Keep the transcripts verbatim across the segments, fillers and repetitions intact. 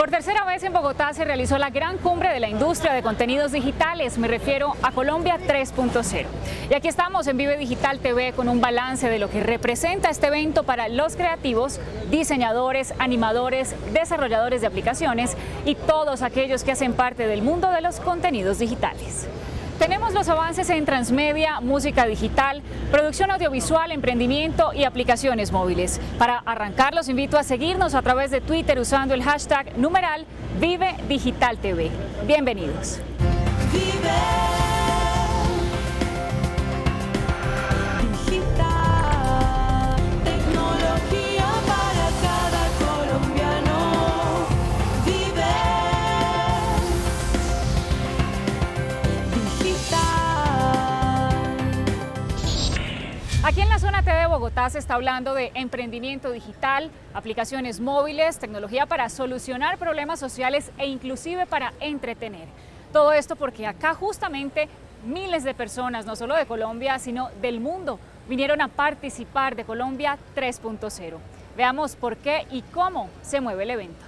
Por tercera vez en Bogotá se realizó la gran cumbre de la industria de contenidos digitales, me refiero a Colombia tres punto cero. Y aquí estamos en Vive Digital T V con un balance de lo que representa este evento para los creativos, diseñadores, animadores, desarrolladores de aplicaciones y todos aquellos que hacen parte del mundo de los contenidos digitales. Tenemos los avances en transmedia, música digital, producción audiovisual, emprendimiento y aplicaciones móviles. Para arrancar, los invito a seguirnos a través de Twitter usando el hashtag numeral Vive Digital T V. Bienvenidos. Vive. Aquí en la zona T de Bogotá se está hablando de emprendimiento digital, aplicaciones móviles, tecnología para solucionar problemas sociales e inclusive para entretener. Todo esto porque acá justamente miles de personas, no solo de Colombia, sino del mundo, vinieron a participar de Colombia tres punto cero. Veamos por qué y cómo se mueve el evento.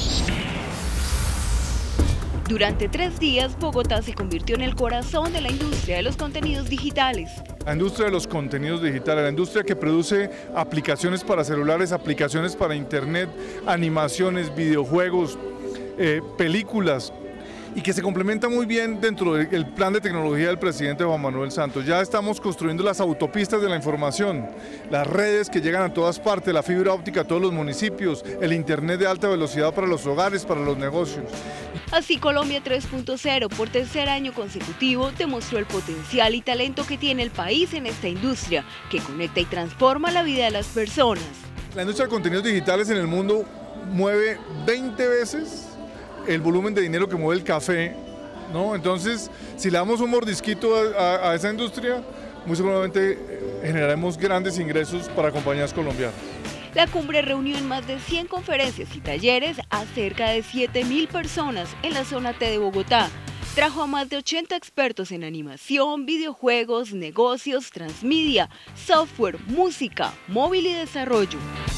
Durante tres días, Bogotá se convirtió en el corazón de la industria de los contenidos digitales. La industria de los contenidos digitales, la industria que produce aplicaciones para celulares, aplicaciones para internet, animaciones, videojuegos, eh, películas, y que se complementa muy bien dentro del plan de tecnología del presidente Juan Manuel Santos. Ya estamos construyendo las autopistas de la información, las redes que llegan a todas partes, la fibra óptica a todos los municipios, el internet de alta velocidad para los hogares, para los negocios. Así, Colombia tres punto cero por tercer año consecutivo demostró el potencial y talento que tiene el país en esta industria, que conecta y transforma la vida de las personas. La industria de contenidos digitales en el mundo mueve veinte veces el volumen de dinero que mueve el café, ¿no? Entonces, si le damos un mordisquito a, a, a esa industria, muy seguramente generaremos grandes ingresos para compañías colombianas. La cumbre reunió en más de cien conferencias y talleres a cerca de siete mil personas en la zona T de Bogotá. Trajo a más de ochenta expertos en animación, videojuegos, negocios, transmedia, software, música, móvil y desarrollo.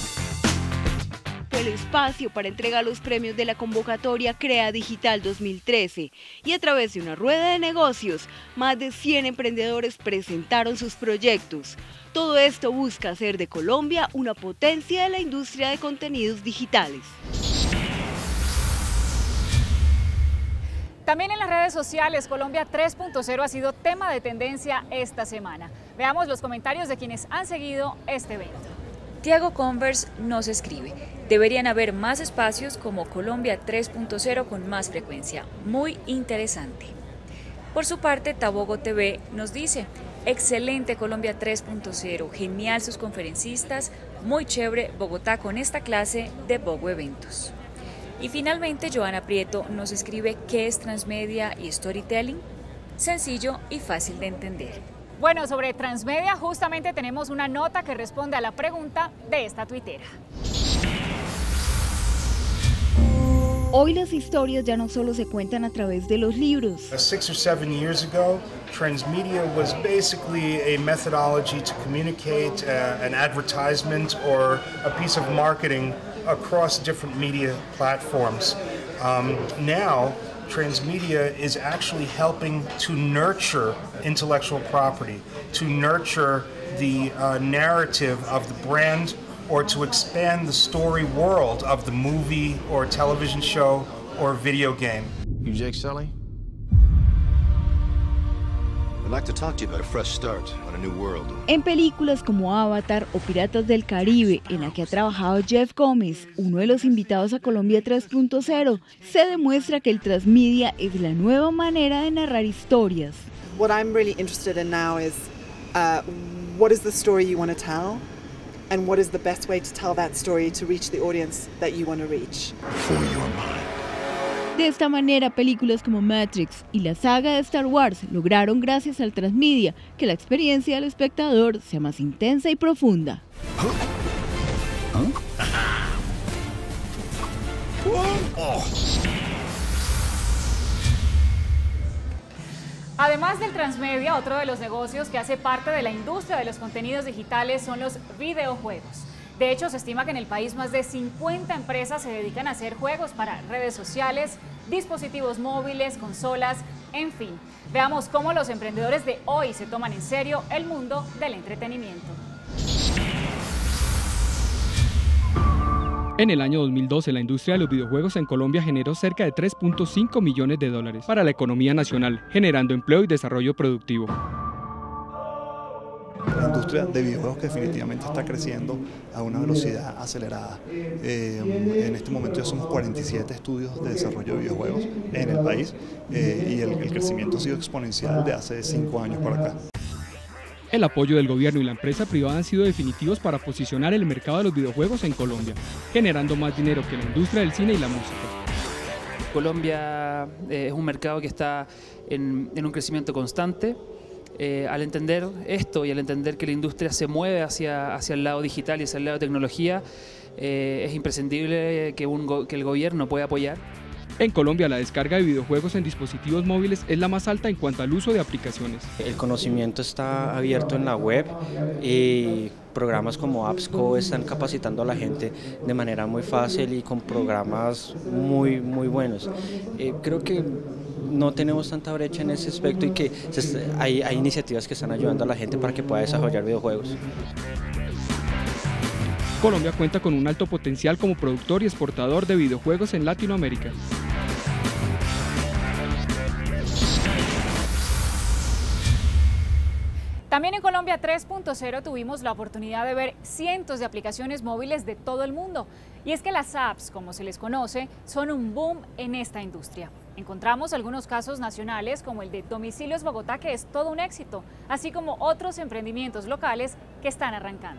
El espacio para entregar los premios de la convocatoria Crea Digital dos mil trece y a través de una rueda de negocios, más de cien emprendedores presentaron sus proyectos. Todo esto busca hacer de Colombia una potencia de la industria de contenidos digitales. También en las redes sociales, Colombia tres punto cero ha sido tema de tendencia esta semana. Veamos los comentarios de quienes han seguido este evento. Tiago Converse nos escribe: deberían haber más espacios como Colombia tres punto cero con más frecuencia, muy interesante. Por su parte, Tabogo T V nos dice: excelente Colombia tres punto cero, genial sus conferencistas, muy chévere Bogotá con esta clase de Bogo Eventos. Y finalmente, Joana Prieto nos escribe: ¿qué es transmedia y storytelling? Sencillo y fácil de entender. Bueno, sobre transmedia justamente tenemos una nota que responde a la pregunta de esta tuitera. Hoy las historias ya no solo se cuentan a través de los libros. Six or seven years ago, transmedia was basically a methodology to communicate uh, an advertisement or a piece of marketing across different media platforms. Um, now, transmedia is actually helping to nurture intellectual property, to nurture the uh, narrative of the brand, or to expand the story world of the movie or television show or video game. You Jake Sully? I'd like to talk to you about a fresh start on a new world. En películas como Avatar o Piratas del Caribe, en la que ha trabajado Jeff Gómez, uno de los invitados a Colombia tres punto cero, se demuestra que el transmedia es la nueva manera de narrar historias. What I'm really interested in now is uh, what is the story you want to tell, and what is the best way to tell that story to reach the audience that you want to reach. Before you were mine. De esta manera, películas como Matrix y la saga de Star Wars lograron, gracias al transmedia, que la experiencia del espectador sea más intensa y profunda. ¿Ah? ¿Ah? Oh. Además del transmedia, otro de los negocios que hace parte de la industria de los contenidos digitales son los videojuegos. De hecho, se estima que en el país más de cincuenta empresas se dedican a hacer juegos para redes sociales, dispositivos móviles, consolas, en fin. Veamos cómo los emprendedores de hoy se toman en serio el mundo del entretenimiento. En el año dos mil doce, la industria de los videojuegos en Colombia generó cerca de tres punto cinco millones de dólares para la economía nacional, generando empleo y desarrollo productivo. La industria de videojuegos que definitivamente está creciendo a una velocidad acelerada. Eh, en este momento ya somos cuarenta y siete estudios de desarrollo de videojuegos en el país eh, y el, el crecimiento ha sido exponencial de hace cinco años para acá. El apoyo del gobierno y la empresa privada han sido definitivos para posicionar el mercado de los videojuegos en Colombia, generando más dinero que la industria del cine y la música. Colombia eh, es un mercado que está en, en un crecimiento constante. Eh, al entender esto y al entender que la industria se mueve hacia, hacia el lado digital y hacia el lado de tecnología, eh, es imprescindible que, un, que el gobierno pueda apoyar. En Colombia, la descarga de videojuegos en dispositivos móviles es la más alta en cuanto al uso de aplicaciones. El conocimiento está abierto en la web y programas como AppsCo están capacitando a la gente de manera muy fácil y con programas muy, muy buenos. Eh, creo que no tenemos tanta brecha en ese aspecto y que se, hay, hay iniciativas que están ayudando a la gente para que pueda desarrollar videojuegos. Colombia cuenta con un alto potencial como productor y exportador de videojuegos en Latinoamérica. También en Colombia tres punto cero tuvimos la oportunidad de ver cientos de aplicaciones móviles de todo el mundo. Y es que las apps, como se les conoce, son un boom en esta industria. Encontramos algunos casos nacionales como el de Domicilios Bogotá, que es todo un éxito, así como otros emprendimientos locales que están arrancando.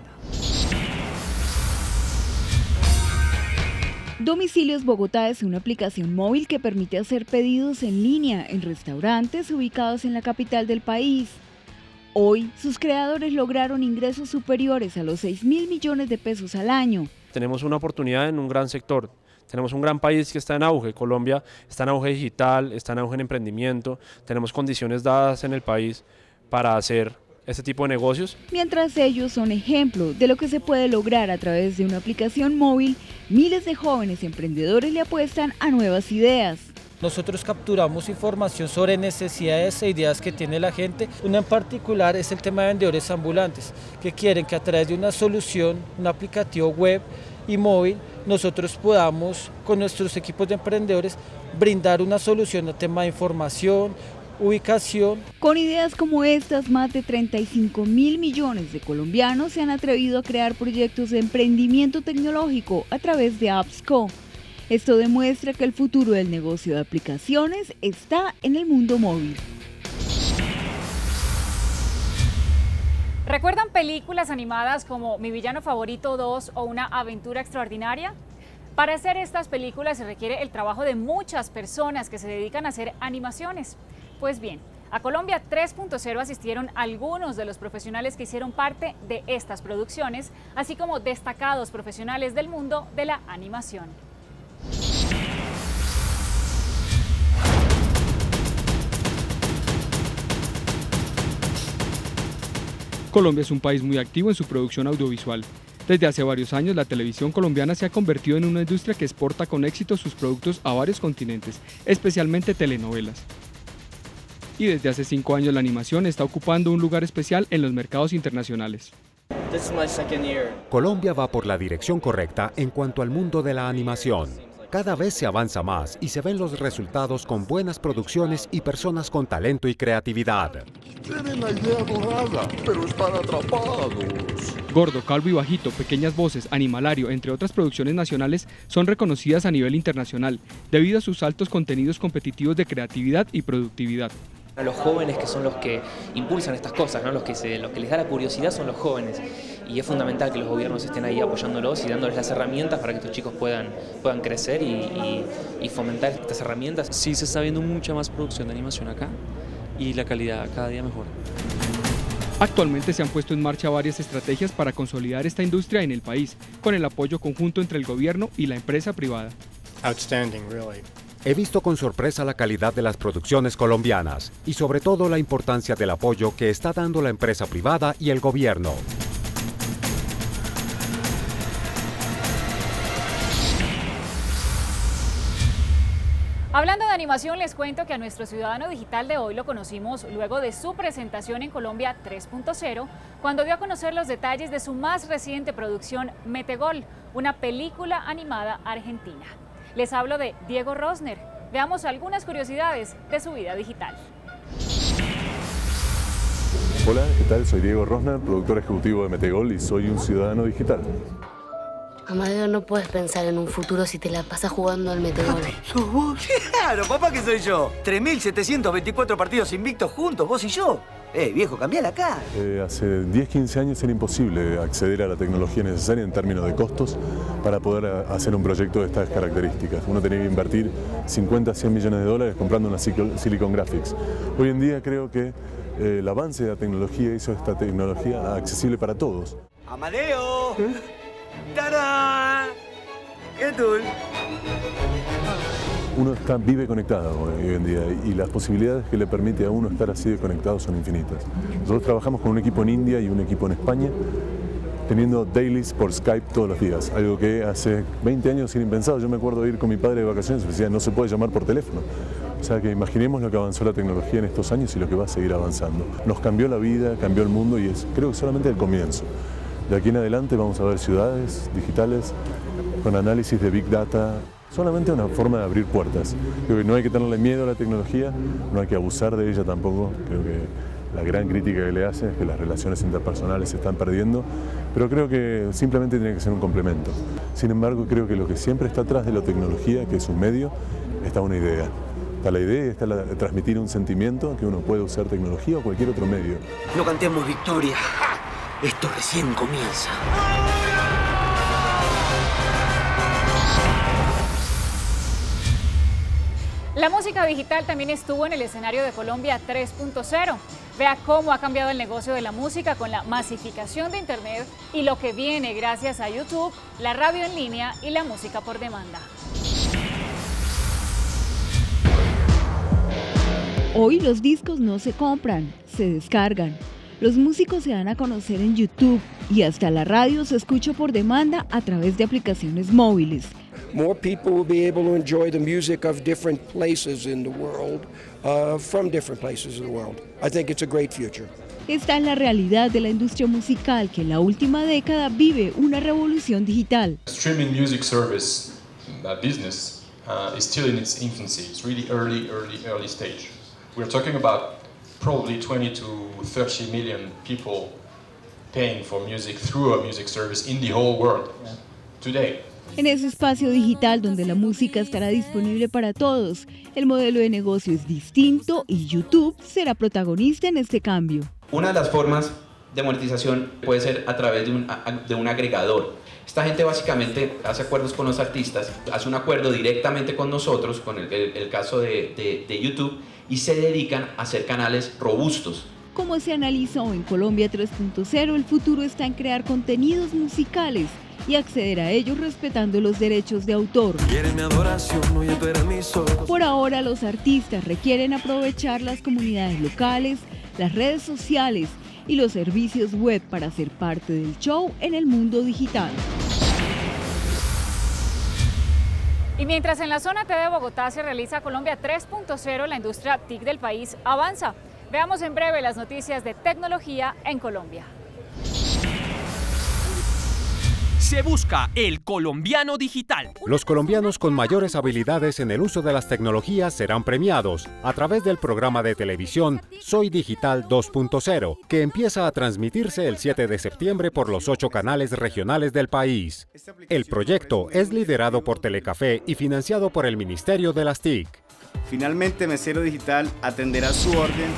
Domicilios Bogotá es una aplicación móvil que permite hacer pedidos en línea en restaurantes ubicados en la capital del país. Hoy, sus creadores lograron ingresos superiores a los seis mil millones de pesos al año. Tenemos una oportunidad en un gran sector. Tenemos un gran país que está en auge. Colombia está en auge digital, está en auge en emprendimiento. Tenemos condiciones dadas en el país para hacer este tipo de negocios. Mientras ellos son ejemplo de lo que se puede lograr a través de una aplicación móvil, miles de jóvenes emprendedores le apuestan a nuevas ideas. Nosotros capturamos información sobre necesidades e ideas que tiene la gente. Una en particular es el tema de vendedores ambulantes, que quieren que a través de una solución, un aplicativo web y móvil, nosotros podamos, con nuestros equipos de emprendedores, brindar una solución al tema de información, ubicación. Con ideas como estas, más de treinta y cinco mil millones de colombianos se han atrevido a crear proyectos de emprendimiento tecnológico a través de AppsCo. Esto demuestra que el futuro del negocio de aplicaciones está en el mundo móvil. ¿Recuerdan películas animadas como Mi Villano Favorito dos o Una Aventura Extraordinaria? Para hacer estas películas se requiere el trabajo de muchas personas que se dedican a hacer animaciones. Pues bien, a Colombia tres punto cero asistieron algunos de los profesionales que hicieron parte de estas producciones, así como destacados profesionales del mundo de la animación. Colombia es un país muy activo en su producción audiovisual. Desde hace varios años, la televisión colombiana se ha convertido en una industria que exporta con éxito sus productos a varios continentes, especialmente telenovelas. Y desde hace cinco años la animación está ocupando un lugar especial en los mercados internacionales. Colombia va por la dirección correcta en cuanto al mundo de la animación. Cada vez se avanza más y se ven los resultados con buenas producciones y personas con talento y creatividad. Tienen la idea dorada, pero están atrapados. Gordo, Calvo y Bajito, Pequeñas Voces, Animalario, entre otras producciones nacionales, son reconocidas a nivel internacional, debido a sus altos contenidos competitivos de creatividad y productividad. A los jóvenes, que son los que impulsan estas cosas, ¿no? los, que se, los que les da la curiosidad son los jóvenes. Y es fundamental que los gobiernos estén ahí apoyándolos y dándoles las herramientas para que estos chicos puedan, puedan crecer y, y, y fomentar estas herramientas. Sí, se está viendo mucha más producción de animación acá y la calidad cada día mejora. Actualmente se han puesto en marcha varias estrategias para consolidar esta industria en el país, con el apoyo conjunto entre el gobierno y la empresa privada. Outstanding, really. He visto con sorpresa la calidad de las producciones colombianas y sobre todo la importancia del apoyo que está dando la empresa privada y el gobierno. Hablando de animación, les cuento que a nuestro ciudadano digital de hoy lo conocimos luego de su presentación en Colombia tres punto cero, cuando dio a conocer los detalles de su más reciente producción, Metegol, una película animada argentina. Les hablo de Diego Rosner. Veamos algunas curiosidades de su vida digital. Hola, ¿qué tal? Soy Diego Rosner, productor ejecutivo de Metegol y soy un ciudadano digital. Amadeo, no puedes pensar en un futuro si te la pasas jugando al Metegol. ¿Sos vos? Claro, papá, que soy yo. tres mil setecientos veinticuatro partidos invictos juntos, vos y yo. Eh, viejo, cambiala acá. Eh, hace diez, quince años era imposible acceder a la tecnología necesaria en términos de costos para poder hacer un proyecto de estas características. Uno tenía que invertir cincuenta, cien millones de dólares comprando una Silicon Graphics. Hoy en día creo que eh, el avance de la tecnología hizo esta tecnología accesible para todos. ¡Amadeo! ¿Eh? ¡Tarán! ¿Qué tal? Uno está, vive conectado hoy en día y las posibilidades que le permite a uno estar así de conectado son infinitas. Nosotros trabajamos con un equipo en India y un equipo en España, teniendo dailies por Skype todos los días, algo que hace veinte años era impensado. Yo me acuerdo de ir con mi padre de vacaciones y decía, no se puede llamar por teléfono. O sea que imaginemos lo que avanzó la tecnología en estos años y lo que va a seguir avanzando. Nos cambió la vida, cambió el mundo y es, creo que solamente el comienzo. De aquí en adelante vamos a ver ciudades digitales con análisis de Big Data, solamente una forma de abrir puertas. Creo que no hay que tenerle miedo a la tecnología, no hay que abusar de ella tampoco. Creo que la gran crítica que le hacen es que las relaciones interpersonales se están perdiendo, pero creo que simplemente tiene que ser un complemento. Sin embargo, creo que lo que siempre está atrás de la tecnología, que es un medio, está una idea. Está la idea, está la de transmitir un sentimiento que uno puede usar tecnología o cualquier otro medio. No cantemos victoria. Esto recién comienza. La música digital también estuvo en el escenario de Colombia tres punto cero. Vea cómo ha cambiado el negocio de la música con la masificación de Internet y lo que viene gracias a YouTube, la radio en línea y la música por demanda. Hoy los discos no se compran, se descargan. Los músicos se dan a conocer en YouTube y hasta la radio se escucha por demanda a través de aplicaciones móviles. More people will be able to enjoy the music of different places in the world, uh, from different places in the world. I think it's a great future. Esta es la realidad de la industria musical que en la última década vive una revolución digital. Streaming music service uh, business uh, is still in its infancy. It's really early, early, early stage. We're talking about probably twenty to thirty million people paying for music through a music service in the whole world today. En ese espacio digital donde la música estará disponible para todos, el modelo de negocio es distinto y YouTube será protagonista en este cambio. Una de las formas de monetización puede ser a través de un, de un agregador. Esta gente básicamente hace acuerdos con los artistas, hace un acuerdo directamente con nosotros, con el, el, el caso de, de, de YouTube, y se dedican a hacer canales robustos. Como se analizó en Colombia tres punto cero, el futuro está en crear contenidos musicales y acceder a ellos respetando los derechos de autor. Por ahora, los artistas requieren aprovechar las comunidades locales, las redes sociales y los servicios web para ser parte del show en el mundo digital. Y mientras en la zona T de Bogotá se realiza Colombia tres punto cero, la industria TIC del país avanza. Veamos en breve las noticias de tecnología en Colombia. Se busca el colombiano digital. Los colombianos con mayores habilidades en el uso de las tecnologías serán premiados a través del programa de televisión Soy Digital dos punto cero, que empieza a transmitirse el siete de septiembre por los ocho canales regionales del país. El proyecto es liderado por Telecafé y financiado por el Ministerio de las TIC. Finalmente, Mesero Digital atenderá su orden.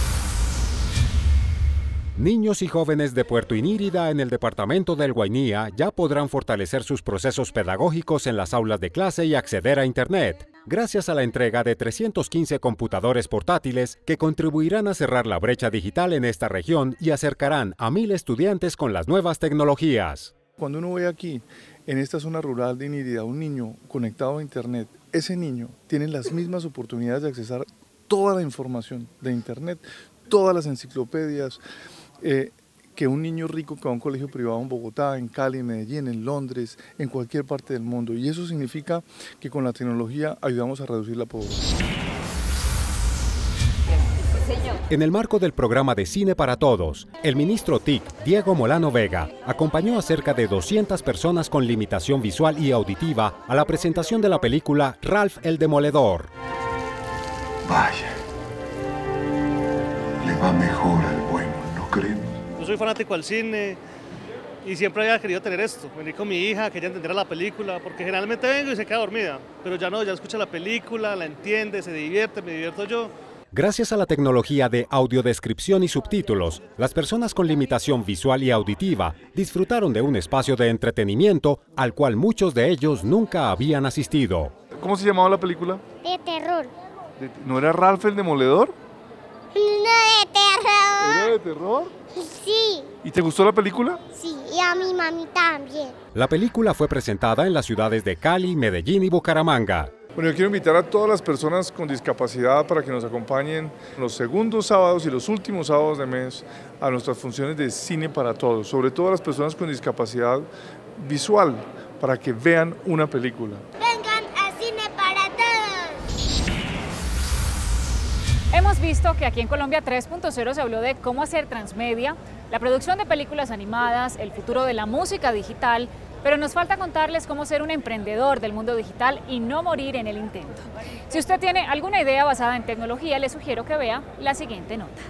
Niños y jóvenes de Puerto Inírida en el departamento del Guainía ya podrán fortalecer sus procesos pedagógicos en las aulas de clase y acceder a Internet, gracias a la entrega de trescientos quince computadores portátiles que contribuirán a cerrar la brecha digital en esta región y acercarán a mil estudiantes con las nuevas tecnologías. Cuando uno ve aquí, en esta zona rural de Inírida, un niño conectado a Internet, ese niño tiene las mismas oportunidades de accesar toda la información de Internet, todas las enciclopedias, Eh, que un niño rico que va a un colegio privado en Bogotá, en Cali, en Medellín, en Londres, en cualquier parte del mundo. Y eso significa que con la tecnología ayudamos a reducir la pobreza. En el marco del programa de Cine para Todos, el ministro T I C, Diego Molano Vega, acompañó a cerca de doscientas personas con limitación visual y auditiva a la presentación de la película Ralph el Demoledor. Vaya, le va mejor al bueno, ¿no creen? Yo soy fanático al cine y siempre había querido tener esto, venir con mi hija, que ella entendiera la película, porque generalmente vengo y se queda dormida, pero ya no, ya escucha la película, la entiende, se divierte, me divierto yo. Gracias a la tecnología de audiodescripción y subtítulos, las personas con limitación visual y auditiva disfrutaron de un espacio de entretenimiento al cual muchos de ellos nunca habían asistido. ¿Cómo se llamaba la película? De terror. ¿No era Ralph el Demoledor? No, de terror. ¿Era de terror? Sí. ¿Y te gustó la película? Sí, y a mi mami también. La película fue presentada en las ciudades de Cali, Medellín y Bucaramanga. Bueno, yo quiero invitar a todas las personas con discapacidad para que nos acompañen los segundos sábados y los últimos sábados de mes a nuestras funciones de Cine para Todos, sobre todo a las personas con discapacidad visual, para que vean una película. Vengan a Cine para Todos. Hemos visto que aquí en Colombia tres punto cero se habló de cómo hacer transmedia, la producción de películas animadas, el futuro de la música digital, pero nos falta contarles cómo ser un emprendedor del mundo digital y no morir en el intento. Si usted tiene alguna idea basada en tecnología, le sugiero que vea la siguiente nota.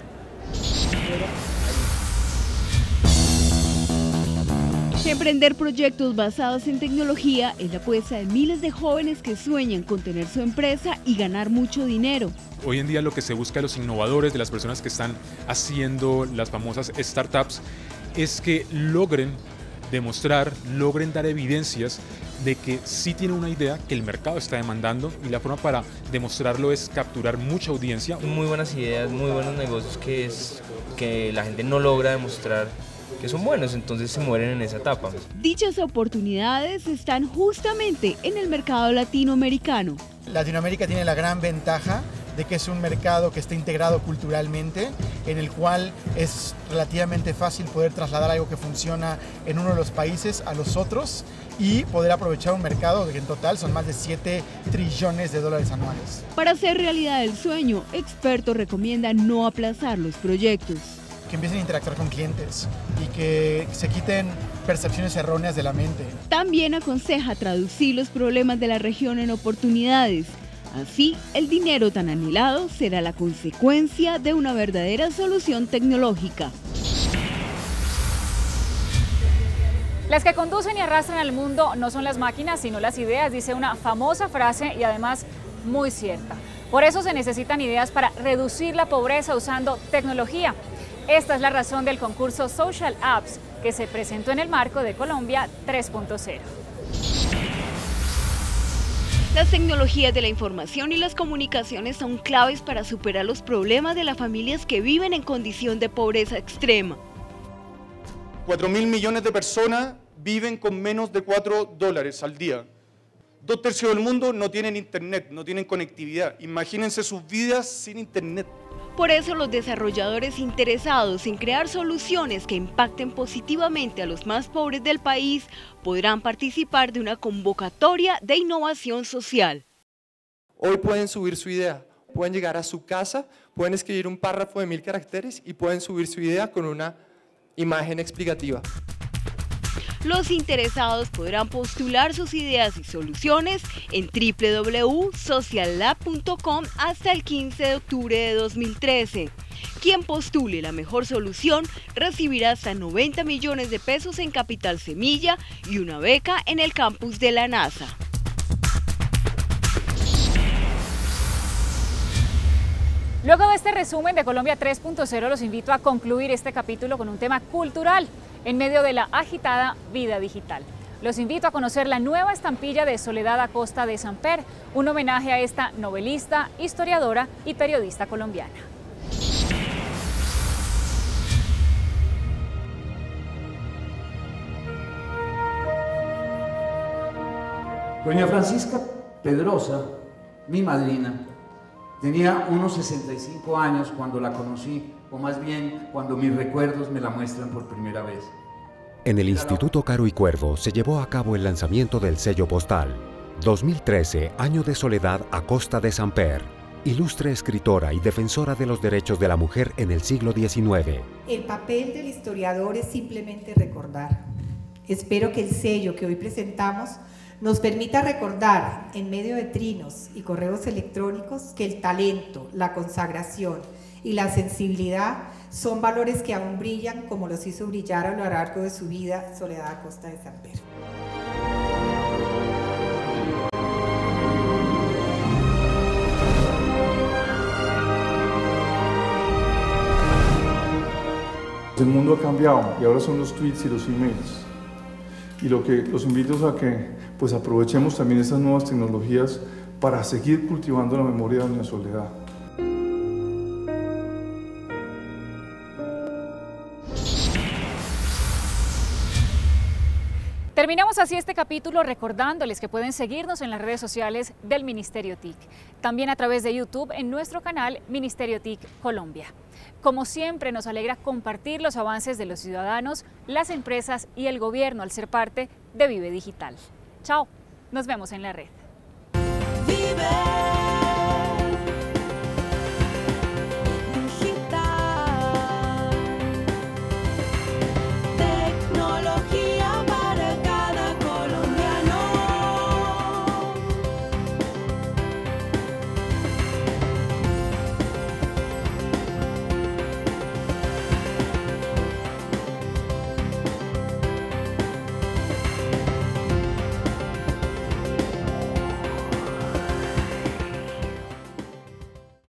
Emprender proyectos basados en tecnología es la apuesta de miles de jóvenes que sueñan con tener su empresa y ganar mucho dinero. Hoy en día lo que se busca de los innovadores, de las personas que están haciendo las famosas startups, es que logren demostrar, logren dar evidencias de que sí tienen una idea que el mercado está demandando, y la forma para demostrarlo es capturar mucha audiencia. Muy buenas ideas, muy buenos negocios que, es, que la gente no logra demostrar que son buenos, entonces se mueren en esa etapa. Dichas oportunidades están justamente en el mercado latinoamericano. Latinoamérica tiene la gran ventaja de que es un mercado que está integrado culturalmente, en el cual es relativamente fácil poder trasladar algo que funciona en uno de los países a los otros y poder aprovechar un mercado que en total son más de siete trillones de dólares anuales. Para hacer realidad el sueño, expertos recomiendan no aplazar los proyectos. Que empiecen a interactuar con clientes y que se quiten percepciones erróneas de la mente. También aconseja traducir los problemas de la región en oportunidades. Así, el dinero tan anhelado será la consecuencia de una verdadera solución tecnológica. Las que conducen y arrastran al mundo no son las máquinas, sino las ideas, dice una famosa frase y además muy cierta. Por eso se necesitan ideas para reducir la pobreza usando tecnología. Esta es la razón del concurso Social Apps que se presentó en el marco de Colombia tres punto cero. Las tecnologías de la información y las comunicaciones son claves para superar los problemas de las familias que viven en condición de pobreza extrema. Cuatro mil millones de personas viven con menos de cuatro dólares al día. Dos tercios del mundo no tienen internet, no tienen conectividad. Imagínense sus vidas sin internet. Por eso los desarrolladores interesados en crear soluciones que impacten positivamente a los más pobres del país podrán participar de una convocatoria de innovación social. Hoy pueden subir su idea, pueden llegar a su casa, pueden escribir un párrafo de mil caracteres y pueden subir su idea con una imagen explicativa. Los interesados podrán postular sus ideas y soluciones en doble u doble u doble u punto social lab punto com hasta el quince de octubre de dos mil trece. Quien postule la mejor solución recibirá hasta noventa millones de pesos en capital semilla y una beca en el campus de la NASA. Luego de este resumen de Colombia tres punto cero, los invito a concluir este capítulo con un tema cultural en medio de la agitada vida digital. Los invito a conocer la nueva estampilla de Soledad Acosta de Samper, un homenaje a esta novelista, historiadora y periodista colombiana. Doña Francisca Pedrosa, mi madrina, tenía unos sesenta y cinco años cuando la conocí o más bien cuando mis recuerdos me la muestran por primera vez. En el Instituto Caro y Cuervo se llevó a cabo el lanzamiento del sello postal. dos mil trece, año de soledad a costa de Samper, ilustre escritora y defensora de los derechos de la mujer en el siglo diecinueve. El papel del historiador es simplemente recordar. Espero que el sello que hoy presentamos nos permita recordar, en medio de trinos y correos electrónicos, que el talento, la consagración y la sensibilidad son valores que aún brillan como los hizo brillar a lo largo de su vida Soledad Acosta de Samper. El mundo ha cambiado y ahora son los tweets y los emails. Y lo que los invito es a que pues aprovechemos también estas nuevas tecnologías para seguir cultivando la memoria de doña Soledad. Terminamos así este capítulo recordándoles que pueden seguirnos en las redes sociales del Ministerio T I C, también a través de YouTube en nuestro canal Ministerio T I C Colombia. Como siempre, nos alegra compartir los avances de los ciudadanos, las empresas y el gobierno al ser parte de Vive Digital. Chao, nos vemos en la red. Vive.